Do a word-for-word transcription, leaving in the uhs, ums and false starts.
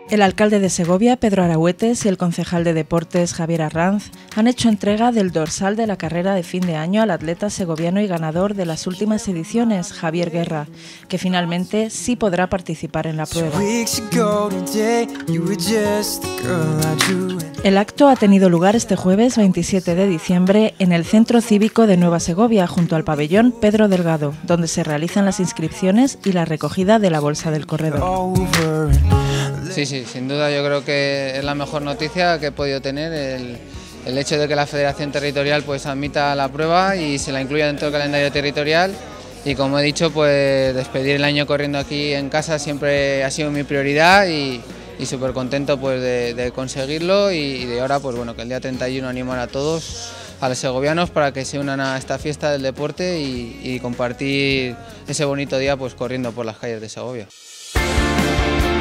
El alcalde de Segovia, Pedro Aragüetes, y el concejal de Deportes, Javier Arranz, han hecho entrega del dorsal de la carrera de fin de año al atleta segoviano y ganador de las últimas ediciones, Javier Guerra, que finalmente sí podrá participar en la prueba. El acto ha tenido lugar este jueves veintisiete de diciembre en el Centro Cívico de Nueva Segovia, junto al pabellón Pedro Delgado, donde se realizan las inscripciones y la recogida de la bolsa del corredor. Sí, sí, sin duda yo creo que es la mejor noticia que he podido tener, el, el hecho de que la Federación Territorial pues admita la prueba y se la incluya dentro del calendario territorial, y como he dicho, pues despedir el año corriendo aquí en casa siempre ha sido mi prioridad y, y súper contento pues de, de conseguirlo, y, y de ahora pues bueno, que el día treinta y uno animar a todos, a los segovianos, para que se unan a esta fiesta del deporte y, y compartir ese bonito día pues corriendo por las calles de Segovia.